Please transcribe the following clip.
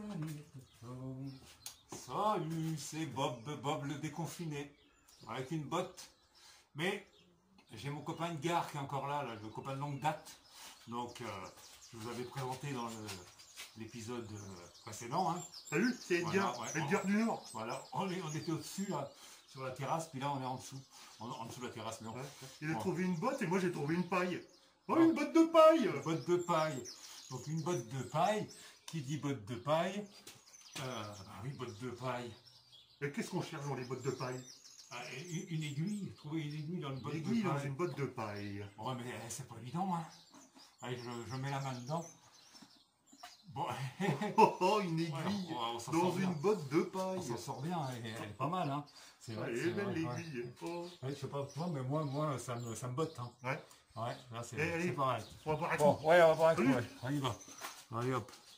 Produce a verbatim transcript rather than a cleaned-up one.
Salut, c'est Bob, Bob le déconfiné, avec une botte. Mais j'ai mon copain de gare qui est encore là, là le copain de longue date. Donc, euh, je vous avais présenté dans l'épisode euh, précédent. Hein. Salut, c'est Edgar, Voilà, ouais, Edgar on, du Nord. Voilà, on, est, on était au-dessus, là, sur la terrasse, puis là, on est en dessous. En, en dessous de la terrasse, mais on... Ouais. Il a bon. trouvé une botte et moi j'ai trouvé une paille. Oh, Ah. une botte de paille. Une botte de paille. Donc, une botte de paille. Qui dit botte de paille euh, Oui, botte de paille. Et qu'est-ce qu'on cherche dans les bottes de paille? Ah, une, une aiguille. Trouver une aiguille dans une botte Une de aiguille paille. dans une botte de paille. Ouais, mais c'est pas évident, hein. Allez, je, je mets la main dedans. Bon. Oh, oh, une aiguille Ouais, on, on s'en dans sort une bien. botte de On paille. s'en sort bien, elle, est- elle est pas mal, hein. C'est Ah, vrai. elle c'est est belle vrai, l'aiguille. ouais. Oh. Ouais, je sais pas toi, mais moi, moi ça, me, ça me botte. Hein. Ouais. Ouais, là c'est Eh, allez, pareil. on va voir un Bon, coup. ouais, on va voir un coup. Salut. Ouais. On y va. Allez hop.